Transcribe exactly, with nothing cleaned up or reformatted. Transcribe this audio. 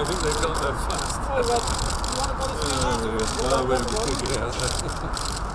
think they've got there fast. Oh, well, you want to go to see that? Oh, yeah. Well, we'll figure it out.